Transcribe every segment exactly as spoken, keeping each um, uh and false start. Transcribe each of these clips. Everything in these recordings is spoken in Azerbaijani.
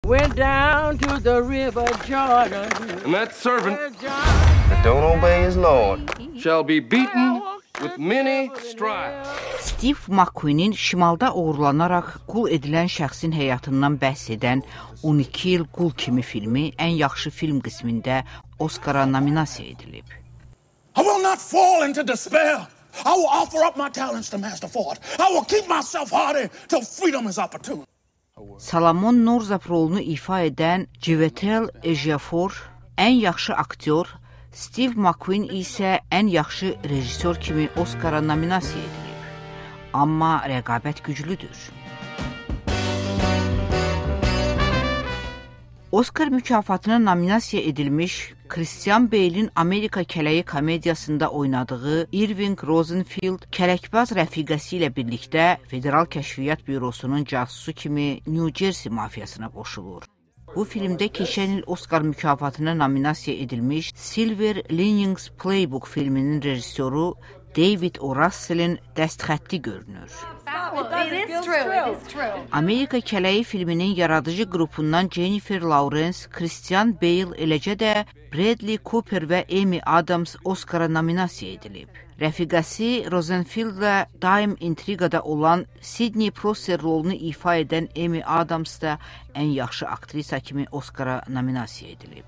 Went down to the river Jordan. And that servant that don't obey his Lord shall be beaten with many stripes. Steve McQueen'in şimalda uğurlanaraq qul edilən şəxsin həyatından bəhs edən on iki il qul kimi filmi ən yaxşı film qismində Oscara nominasiya edilib. I will not fall into despair. I will offer up my talents to Master Ford. I will keep myself hardy till freedom is opportune. Salomon Northup rolunu ifa edən Chiwetel Ejiofor ən yaxşı aktyor, Steve McQueen isə ən yaxşı rejissor kimi Oscara nominasiya edilib. Amma rəqabət güclüdür. Oscar mükafatına nominasiya edilmiş Christian Bale'in Amerika Kələyi komediyasında oynadığı Irving Rosenfield kələkbaz rəfiqəsi ilə birlikdə Federal Kəşfiyyat Bürosunun casusu kimi New Jersey mafiyasına qoşulur. Bu filmdə keçən il Oscar mükafatına nominasiya edilmiş Silver Linings Playbook filminin rejissoru David O. Russell'in dəstxətti görünür. Amerika Kələyi filminin yaradıcı qrupundan Jennifer Lawrence, Christian Bale, eləcə də Bradley Cooper və Amy Adams Oscara nominasiya edilib. Rəfiqəsi Rosenfield'la daim intriqada olan Sidney Prosser rolunu ifa edən Amy Adams da ən yaxşı aktrisa kimi Oscara nominasiya edilib.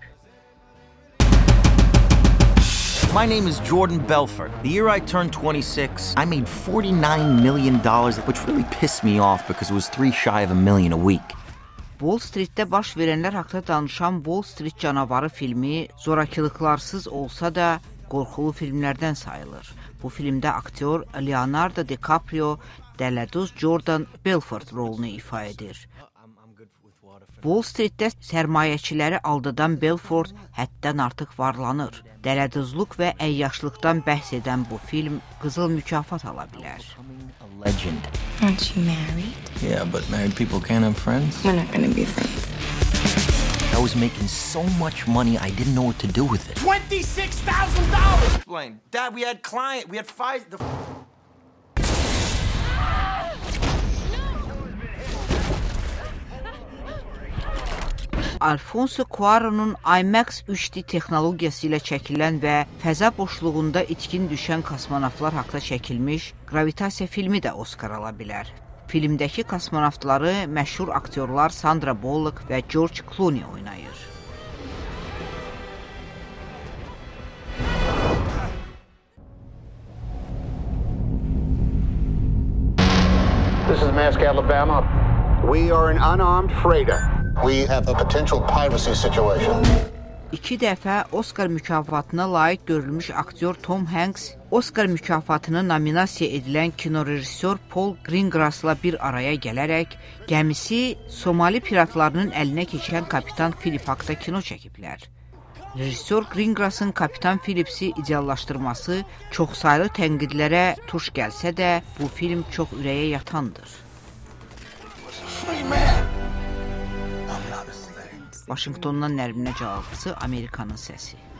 My name is Jordan Belfort. The year I turned twenty-six, I made forty-nine million dollars, which really pissed me off because it was three shy of a million a week. Wall Street'də baş verənlər haqqında danışan Wall Street Canavarı filmi zorakılıqlarsız olsa da qorxulu filmlərdən sayılır. Bu filmdə aktyor Leonardo DiCaprio dələduz Jordan Belfort rolunu ifa edir. Wall Street'də sərmayəçiləri aldadan Belfort həddən artıq varlanır. Dələduzluq və əyyaşlıqdan bəhs edən bu film qızıl mükafat ala bilər. Legend. Aren't you married? Yeah, but married people can't have friends. We're not gonna be friends. I was making so much money, I didn't know what to do with it. twenty-six thousand dollars! Explain. Dad, we had client, we had five... The... Alfonso Cuarón'un IMAX üç D texnologiyası ilə çəkilən və fəza boşluğunda itkin düşən kosmonavtlar haqda çəkilmiş Gravitasiya filmi də Oscar ala bilər. Filmdəki kosmonavtları məşhur aktyorlar Sandra Bullock və George Clooney oynayır. This is Mask, Alabama. We are an unarmed freighter. We have a potential piracy situation. İki dəfə Oscar mükafatına layiq görülmüş aktyor Tom Hanks, Oscar mükafatına nominasiya edilən kinorejissor Paul Greengrass'la bir araya gələrək gəmisi Somali piratlarının əlinə keçən Kapitan Philip haqda kino çəkiblər. Rejissor Greengrass'ın Kapitan Phillips'i ideallaşdırması çoxsaylı tənqidlərə tuş gəlsə də, bu film çox ürəyə yatandır. Washingtondan Nərminə Cavabısı, Amerikanın səsi.